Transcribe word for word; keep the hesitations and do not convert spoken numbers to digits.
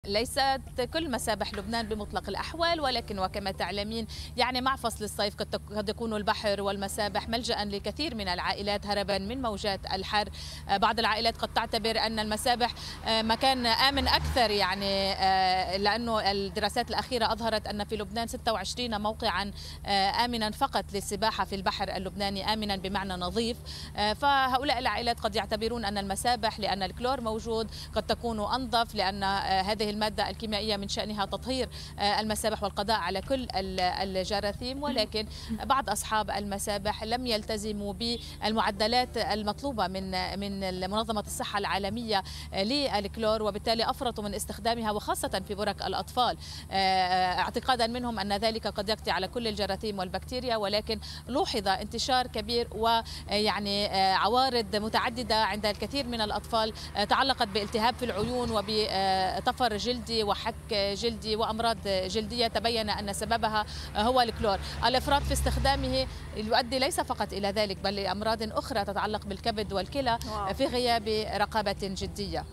ليست كل مسابح لبنان بمطلق الأحوال، ولكن وكما تعلمين يعني مع فصل الصيف قد يكون البحر والمسابح ملجأ لكثير من العائلات هربا من موجات الحر. بعض العائلات قد تعتبر أن المسابح مكان آمن أكثر، يعني لأنه الدراسات الأخيرة أظهرت أن في لبنان ستة وعشرين موقعا آمنا فقط للسباحة في البحر اللبناني، آمنا بمعنى نظيف. فهؤلاء العائلات قد يعتبرون أن المسابح لأن الكلور موجود قد تكون أنظف، لأن هذه المادة الكيميائية من شأنها تطهير المسابح والقضاء على كل الجراثيم. ولكن بعض أصحاب المسابح لم يلتزموا بالمعدلات المطلوبة من من منظمة الصحة العالمية للكلور، وبالتالي أفرطوا من استخدامها وخاصة في برك الأطفال، اعتقادا منهم أن ذلك قد يقضي على كل الجراثيم والبكتيريا. ولكن لوحظ انتشار كبير ويعني عوارض متعددة عند الكثير من الأطفال تعلقت بالتهاب في العيون وبطفر جلدي وحك جلدي وأمراض جلدية تبين أن سببها هو الكلور. الإفراط في استخدامه يؤدي ليس فقط إلى ذلك بل لأمراض أخرى تتعلق بالكبد والكلى في غياب رقابة جدية.